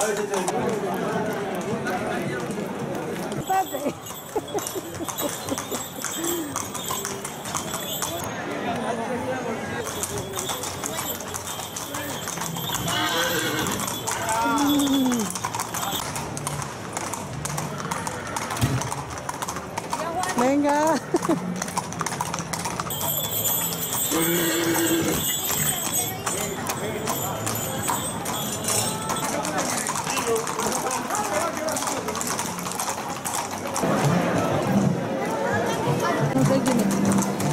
Venga. No sé quién es.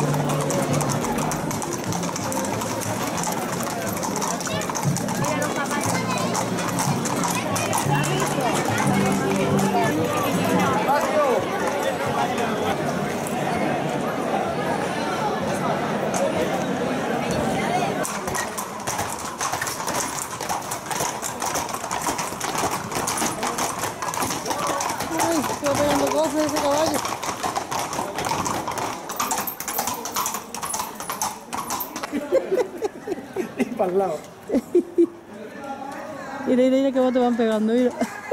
Ay, estoy pegando cosas ese caballo. Y para el lado. Mira, mira, mira que vos te van pegando, mira.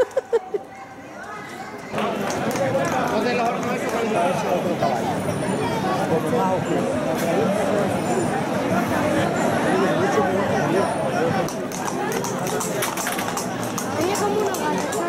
Entonces los hornos eso cuando a ese otro caballo. Como más oscuro. Tenía como una gata.